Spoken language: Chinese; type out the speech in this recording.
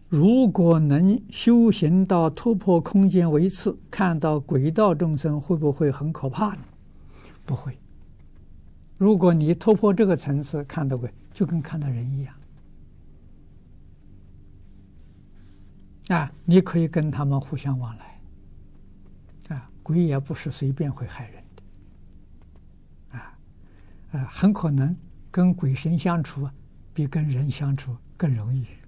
如果能修行到突破空间维次，看到鬼道众生，会不会很可怕呢？不会。如果你突破这个层次，看到鬼就跟看到人一样啊，你可以跟他们互相往来啊，鬼也不是随便会害人的很可能跟鬼神相处比跟人相处更容易。